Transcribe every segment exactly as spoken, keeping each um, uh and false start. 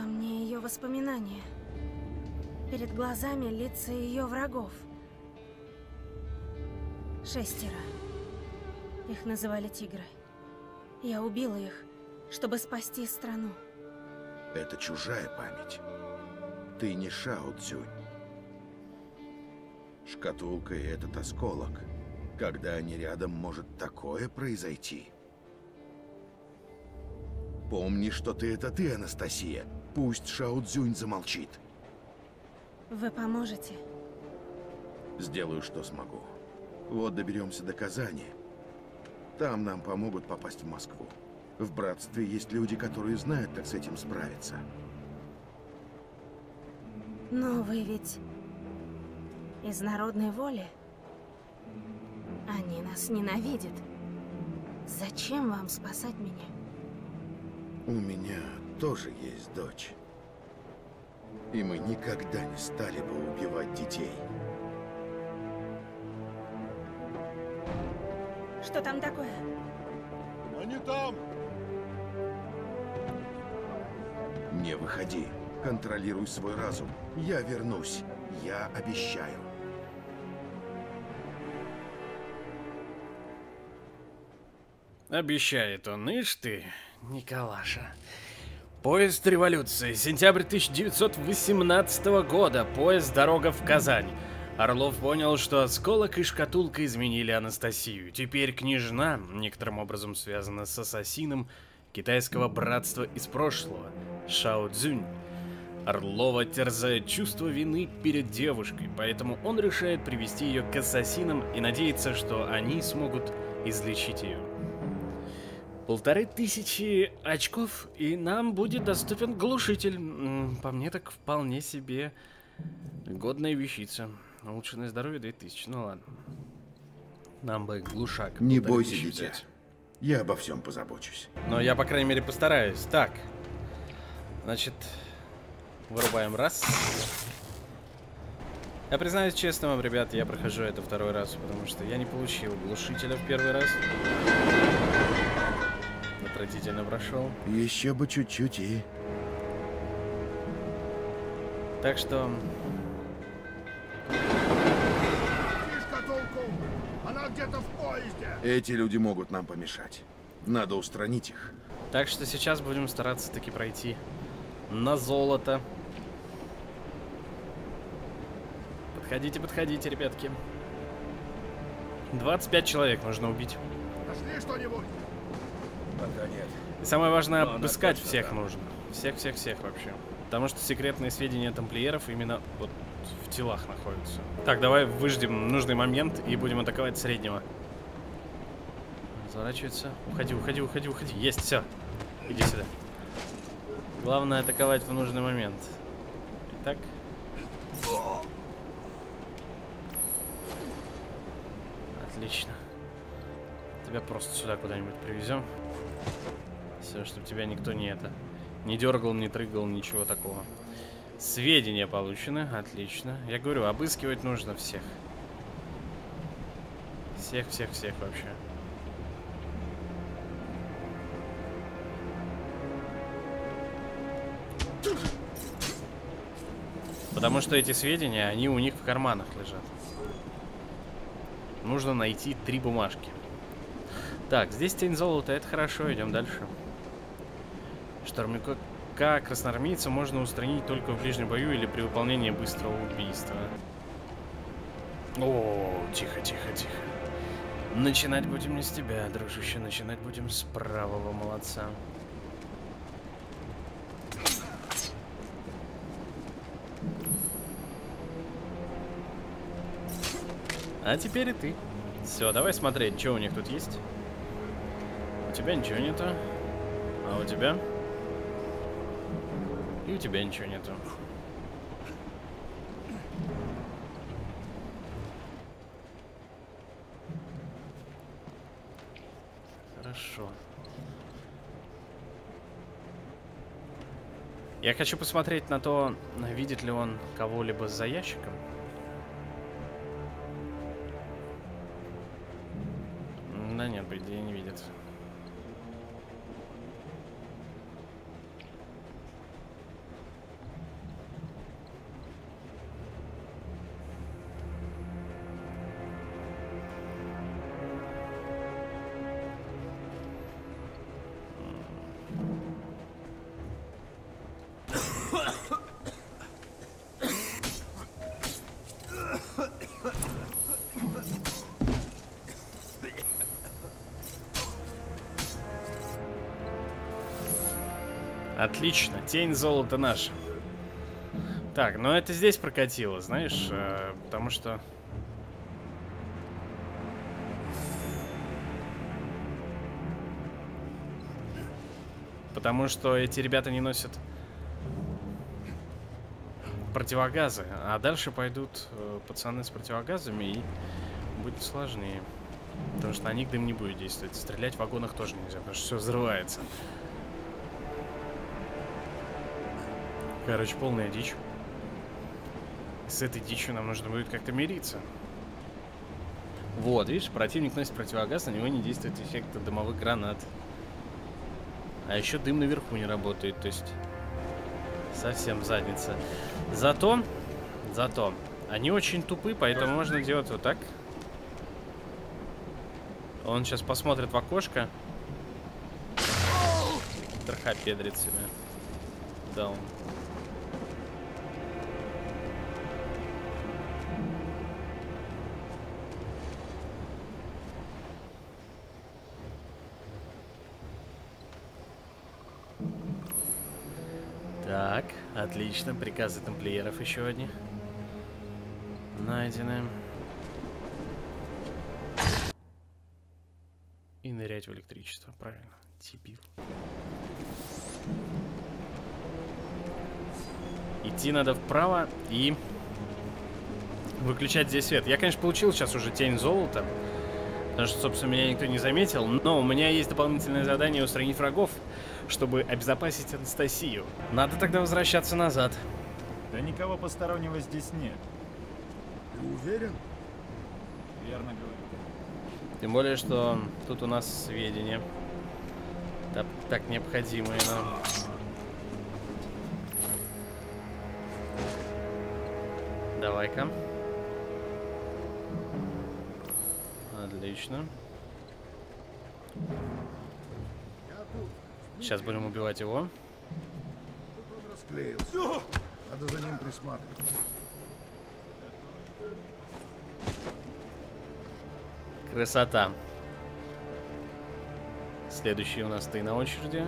мне ее воспоминания. Перед глазами лица ее врагов. Шестеро. Их называли тигры. Я убила их, чтобы спасти страну. Это чужая память. Ты не Шао Цзюнь. Шкатулка и этот осколок. Когда они рядом, может такое произойти. Помни, что ты — это ты, Анастасия. Пусть Шао Цзюнь замолчит. Вы поможете? Сделаю, что смогу. Вот доберемся до Казани. Там нам помогут попасть в Москву. В братстве есть люди, которые знают, как с этим справиться. Но вы ведь из народной воли? Они нас ненавидят. Зачем вам спасать меня? У меня тоже есть дочь. И мы никогда не стали бы убивать детей. Что там такое? Они там! Не выходи. Контролируй свой разум. Я вернусь. Я обещаю. Обещает он, ишь ты, Николаша. Поезд революции, сентябрь тысяча девятьсот восемнадцатого года, поезд «Дорога в Казань». Орлов понял, что осколок и шкатулка изменили Анастасию. Теперь княжна некоторым образом связана с ассасином китайского братства из прошлого, Шао Цзюнь. Орлова терзает чувство вины перед девушкой, поэтому он решает привести ее к ассасинам и надеется, что они смогут излечить ее. Полторы тысячи очков, и нам будет доступен глушитель. По мне, так вполне себе годная вещица. Улучшенное здоровье две тысячи, ну ладно. Нам бы глушак. Не бойся, дитя. Я обо всем позабочусь. Но я, по крайней мере, постараюсь. Так. Значит, вырубаем раз. Я признаюсь честно вам, ребят, я прохожу это второй раз, потому что я не получил глушителя в первый раз. Отвратительно прошел. Еще бы чуть-чуть и... Так что... Шкатулку! Она где-то в поезде! Эти люди могут нам помешать. Надо устранить их. Так что сейчас будем стараться таки пройти на золото. Подходите, подходите, ребятки. двадцать пять человек нужно убить. Нашли что-нибудь? Пока нет. И самое важное, Но обыскать точно, всех да. нужно. Всех-всех-всех вообще. Потому что секретные сведения тамплиеров именно вот в телах находятся. Так, давай выждем нужный момент и будем атаковать среднего. Разворачивается. Уходи, уходи, уходи, уходи. Есть, все. Иди сюда. Главное атаковать в нужный момент. Итак. Отлично. Тебя просто сюда куда-нибудь привезем. Все, чтобы тебя никто не это не дергал, не трыгал, ничего такого. Сведения получены, отлично. Я говорю, обыскивать нужно всех. Всех, всех, всех вообще. Потому что эти сведения, они у них в карманах лежат. Нужно найти три бумажки. Так, здесь тень золота, это хорошо, идем дальше. Штормовика красноармейца можно устранить только в ближнем бою или при выполнении быстрого убийства. О, тихо, тихо, тихо. Начинать будем не с тебя, дружище, начинать будем с правого молодца. А теперь и ты. Все, давай смотреть, что у них тут есть. У тебя ничего нету. А у тебя? И у тебя ничего нету. Хорошо. Я хочу посмотреть на то, видит ли он кого-либо за ящиком. Да нет, по идее не видит. Отлично, тень золота наша. Так, но это здесь прокатило, знаешь, э, потому что... Потому что эти ребята не носят противогазы, а дальше пойдут э, пацаны с противогазами, и будет сложнее. Потому что на них дым не будет действовать. Стрелять в вагонах тоже нельзя, потому что все взрывается. Короче, полная дичь. С этой дичью нам нужно будет как-то мириться. Вот, видишь, противник носит противогаз, на него не действует эффект дымовых гранат. А еще дым наверху не работает, то есть совсем задница. Зато, зато, они очень тупы, поэтому можно делать вот так. Он сейчас посмотрит в окошко. Троха педрит себя. Даун. Так, отлично. Приказы тамплиеров еще одни найдены. И нырять в электричество, правильно. Дебил. Идти надо вправо и выключать здесь свет. Я, конечно, получил сейчас уже тень золота, потому что, собственно, меня никто не заметил. Но у меня есть дополнительное задание устранить врагов, чтобы обезопасить Анастасию. Надо тогда возвращаться назад. Да никого постороннего здесь нет. Ты уверен? Верно говорю. Тем более, что тут у нас сведения так, так необходимые нам. Давай-ка. Отлично. Сейчас будем убивать его. Тут он расклеился. Надо за ним присматривать. Красота. Следующий у нас ты на очереди.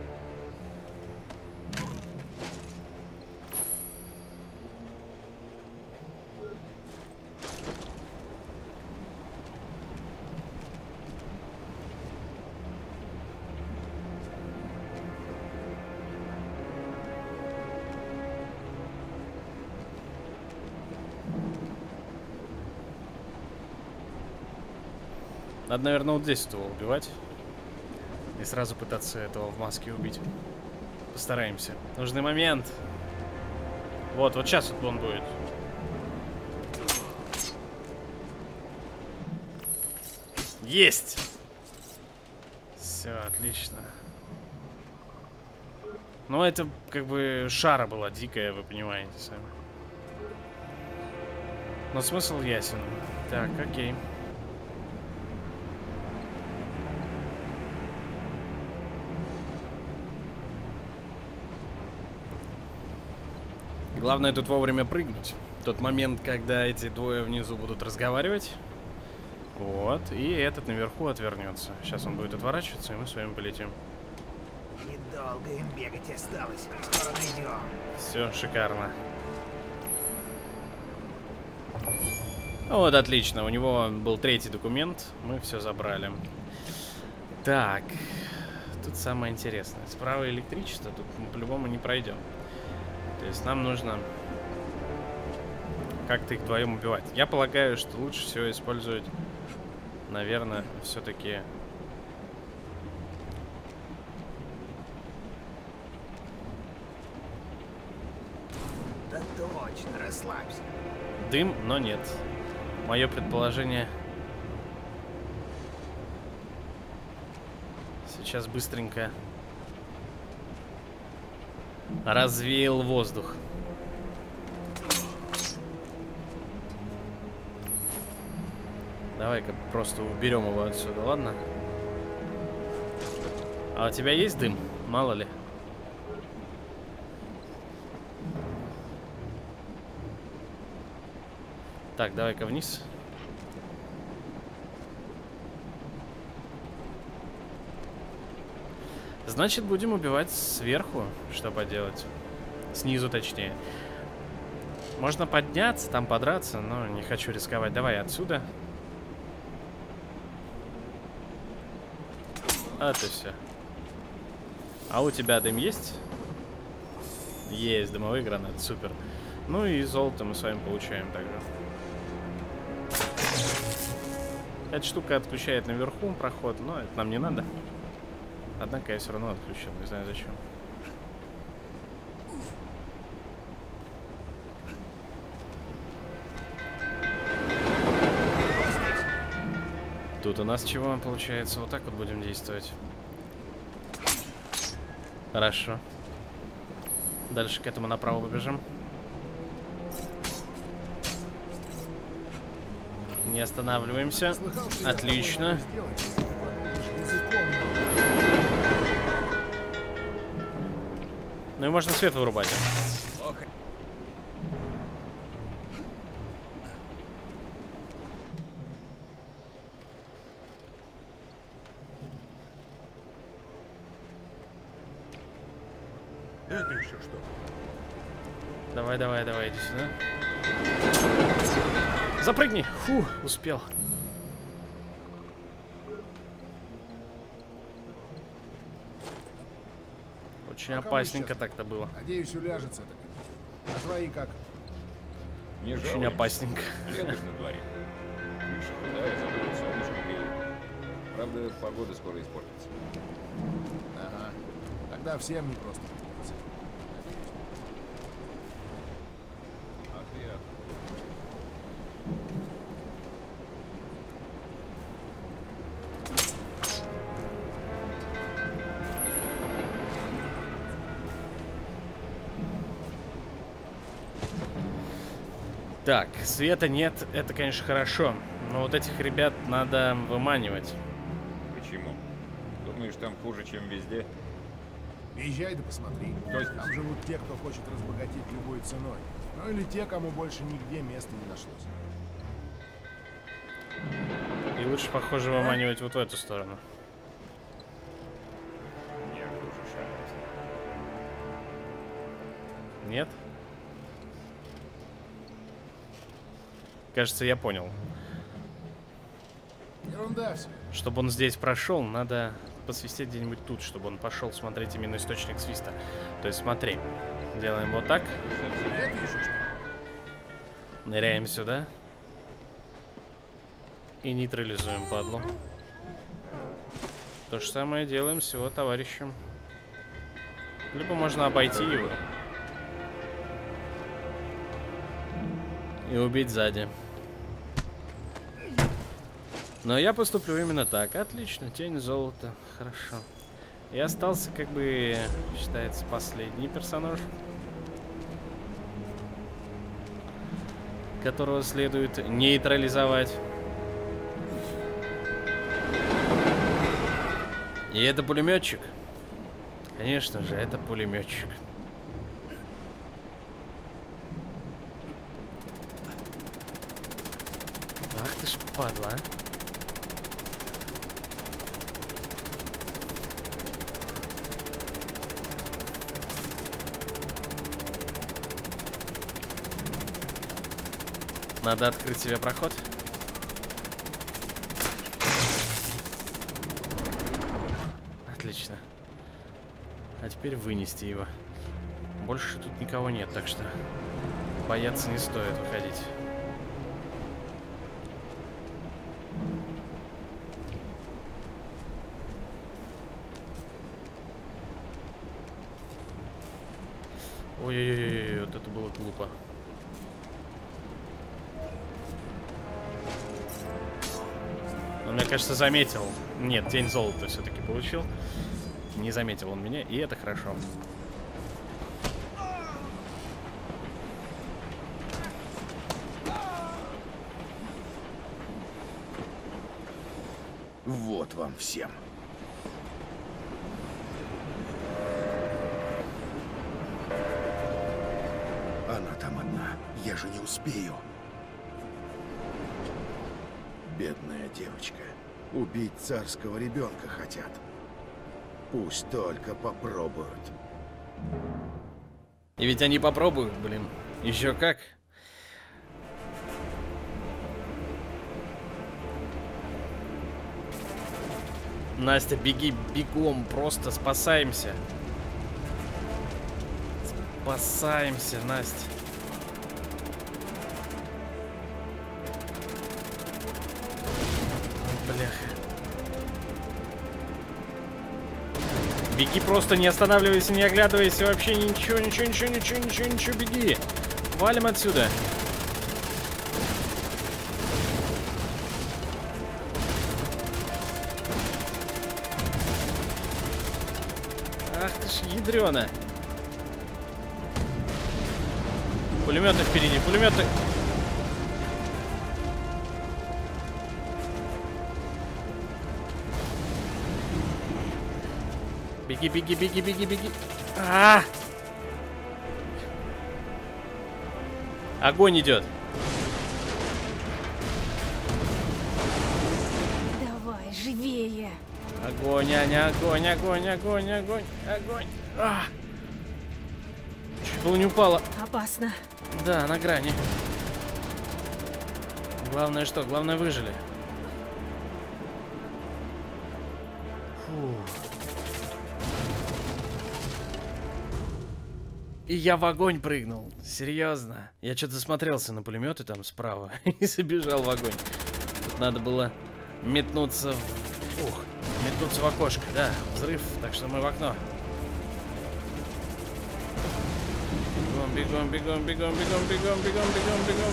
Надо, наверное, вот здесь этого убивать. И сразу пытаться этого в маске убить. Постараемся. Нужный момент. Вот, вот сейчас вот он будет. Есть! Все, отлично. Ну, это как бы шара была дикая, вы понимаете сами. Но смысл ясен. Так, окей. Главное тут вовремя прыгнуть. Тот момент, когда эти двое внизу будут разговаривать. Вот. И этот наверху отвернется. Сейчас он будет отворачиваться, и мы с вами полетим. Недолго им бегать осталось. Скоро найдем. Все, шикарно. Вот, отлично. У него был третий документ. Мы все забрали. Так. Тут самое интересное. Справа электричество. Тут мы по-любому не пройдем. То есть нам нужно как-то их вдвоем убивать. Я полагаю, что лучше всего использовать, наверное, все-таки... Да точно, расслабься. Дым, но нет. Мое предположение... Сейчас быстренько... развеял воздух. Давай-ка просто уберем его отсюда, ладно? А у тебя есть дым? Мало ли. Так, давай-ка вниз. Значит, будем убивать сверху, что поделать. Снизу, точнее. Можно подняться, там подраться, но не хочу рисковать. Давай отсюда. А ты все. А у тебя дым есть? Есть, дымовые гранаты, супер. Ну и золото мы с вами получаем также. Эта штука отключает наверху проход, но это нам не надо. Однако я все равно отключил, не знаю зачем. Тут у нас чего получается? Вот так вот будем действовать. Хорошо. Дальше к этому направо побежим. Не останавливаемся. Отлично. Ну и можно свет вырубать. Это еще что? Давай, давай, давай, иди сюда. Запрыгни! Фу, успел. Очень опасненько так-то было. Надеюсь, уляжется так. А твои как? Не Очень жалуюсь. опасненько. Лето ж на дворе. Крыша худая, зато солнышко греет. Правда, погода скоро испортится. Ага. Тогда всем не просто. Ах ты, ах. Так, света нет, это, конечно, хорошо. Но вот этих ребят надо выманивать. Почему? Думаешь, там хуже, чем везде? Езжай да посмотри. Кто здесь? Там живут те, кто хочет разбогатеть любой ценой. Ну или те, кому больше нигде места не нашлось. И лучше, похоже, выманивать вот в эту сторону. Нет, хуже шагать. Нет? Кажется, я понял. Ерунда все. Чтобы он здесь прошел, надо посвистеть где-нибудь тут, чтобы он пошел смотреть именно источник свиста. То есть смотри, делаем вот так, Это еще что? ныряем сюда и нейтрализуем падлу. То же самое делаем с его товарищем. Либо можно обойти его и убить сзади. Но я поступлю именно так. Отлично, тень золота. Хорошо. И остался, как бы, считается, последний персонаж, которого следует нейтрализовать. И это пулеметчик. Конечно же, это пулеметчик. Ах ты ж падла, а. Надо открыть себе проход. Отлично. А теперь вынести его. Больше тут никого нет, так что бояться не стоит выходить. Ой-ой-ой, вот это было глупо. Он меня, кажется, заметил. Нет, тень золота все-таки получил. Не заметил он меня, и это хорошо. Вот вам всем. Она там одна. Я же не успею. Бедная девочка. Убить царского ребенка хотят. Пусть только попробуют. И ведь они попробуют, блин. Еще как. Настя, беги бегом, просто спасаемся. Спасаемся, Настя. Бляха. Беги просто, не останавливайся, не оглядывайся, вообще ничего, ничего, ничего, ничего, ничего, ничего, беги. Валим отсюда. Ах ты ж ядрёна. Пулеметы впереди, пулеметы. Беги, беги, беги, беги, беги. А! Огонь идет. Давай, живее. Огонь, Аня, огонь, огонь, огонь, огонь, огонь. А! Чуть было не упала. Опасно. Да, на грани. Главное что? Главное выжили. Фу. И я в огонь прыгнул. Серьезно. Я что-то засмотрелся на пулеметы там справа и забежал в огонь. Тут надо было метнуться в... Ух, метнуться в окошко. Да, взрыв, так что мы в окно. Бегом, бегом, бегом, бегом, бегом, бегом, бегом, бегом, бегом.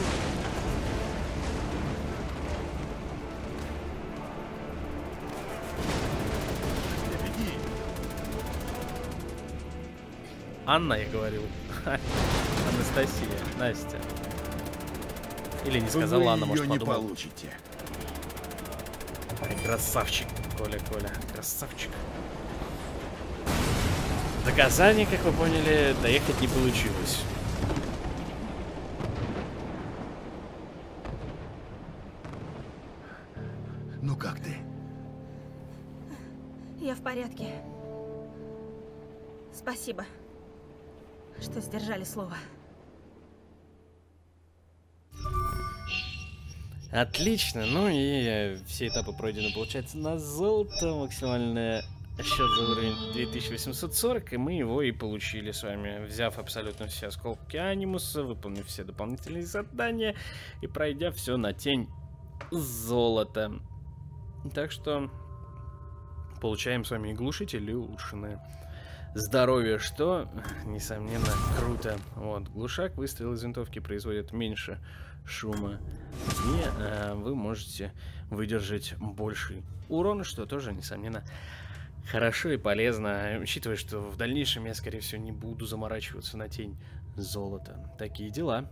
Анна, я говорил. Анастасия, Настя. Или не сказала Вы Анна, может, ее не подумала. получите. Ай, красавчик, Коля, Коля, красавчик. До Казани, как вы поняли, доехать не получилось. Ну как ты? Я в порядке. Спасибо, что сдержали слово. Отлично, ну и э, все этапы пройдены, получается, на золото. Максимальный счет за уровень две тысячи восемьсот сорок, и мы его и получили с вами, взяв абсолютно все осколки анимуса, выполнив все дополнительные задания и пройдя все на тень золота. Так что получаем с вами и глушители улучшенные. Здоровье, что, несомненно, круто. Вот, глушак, выстрел из винтовки производит меньше шума. И э, вы можете выдержать больший урон, что тоже, несомненно, хорошо и полезно. Учитывая, что в дальнейшем я, скорее всего, не буду заморачиваться на тень золота. Такие дела.